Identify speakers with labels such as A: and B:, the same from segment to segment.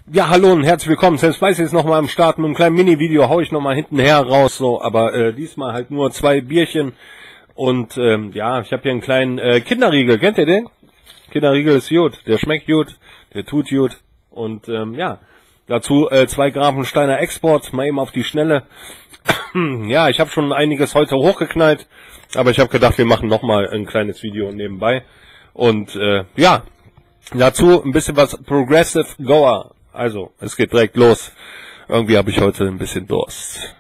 A: Ja, hallo und herzlich willkommen. Sam Spicy ist nochmal am Start mit einem kleinen Mini-Video, hau ich nochmal hintenher raus, so, aber diesmal halt nur 2 Bierchen und ja, ich habe hier einen kleinen Kinderriegel, kennt ihr den? Kinderriegel ist gut, der schmeckt gut, der tut gut und ja, dazu 2 Grafensteiner Export, mal eben auf die Schnelle. Ja, ich habe schon einiges heute hochgeknallt, aber ich habe gedacht, wir machen nochmal ein kleines Video nebenbei und ja, dazu ein bisschen was Progressive Goer. Also, es geht direkt los. Irgendwie habe ich heute ein bisschen Durst.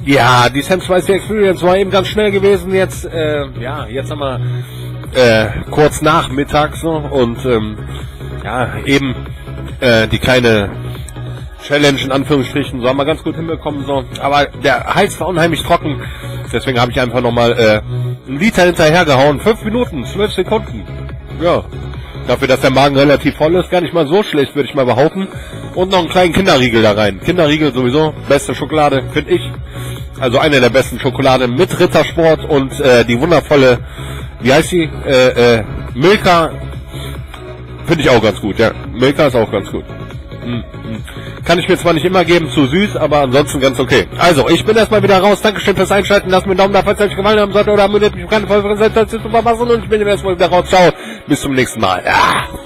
A: Ja, die Sam Spicy Experience war eben ganz schnell gewesen. Jetzt, ja, jetzt haben wir kurz nach Mittag so und ja, eben die kleine Challenge in Anführungsstrichen, so haben wir ganz gut hinbekommen, so. Aber der Hals war unheimlich trocken, deswegen habe ich einfach nochmal einen Liter hinterhergehauen. 5 Minuten, 12 Sekunden. Ja, dafür, dass der Magen relativ voll ist, gar nicht mal so schlecht, würde ich mal behaupten. Und noch einen kleinen Kinderriegel da rein. Kinderriegel sowieso, beste Schokolade, finde ich. Also eine der besten Schokoladen mit Rittersport und die wundervolle, wie heißt sie? Milka, finde ich auch ganz gut, ja. Milka ist auch ganz gut. Kann ich mir zwar nicht immer geben, zu süß, aber ansonsten ganz okay. Also, ich bin erstmal wieder raus. Dankeschön fürs Einschalten. Lasst mir einen Daumen da, falls es euch gefallen haben sollte oder abonniert mich auf keine Folge von Seite, und ich bin erstmal wieder raus. Ciao. Bis zum nächsten Mal. Ja.